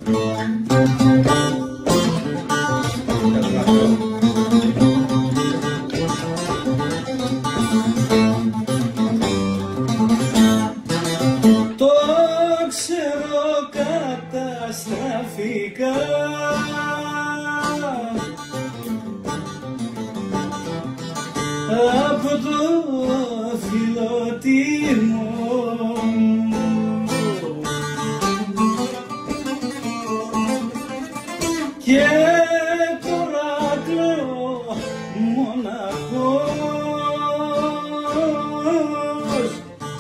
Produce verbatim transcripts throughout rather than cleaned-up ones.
Το ξέρω καταστραφικά, από το φιλότιμο και τώρα κλαίω μοναχός.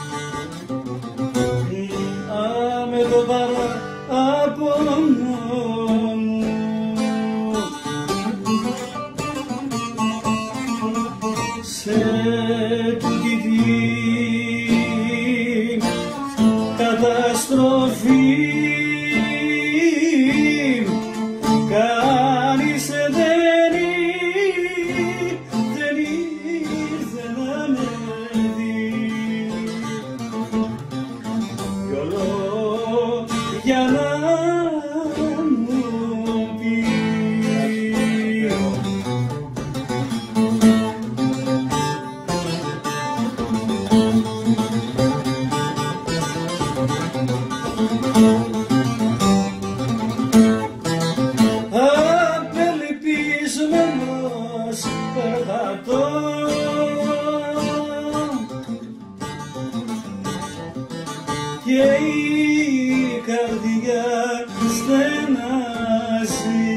Με το παράπονο σε τούτη την καταστροφή κανείς δεν ήρθε να με δει, κι όλο για να μου πει. Απελπισμένος περπατώ και η καρδιά στενάζει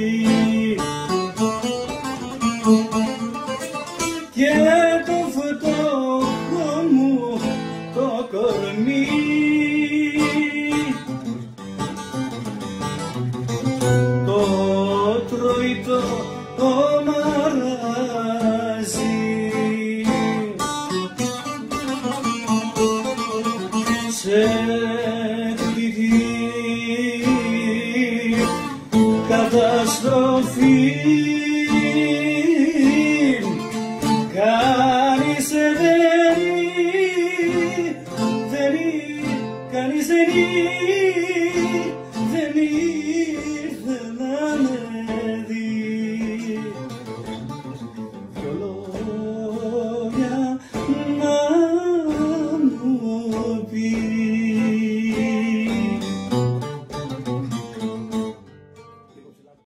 και το φτωχό μου το κορμί το τρώει το μαράζι. Σε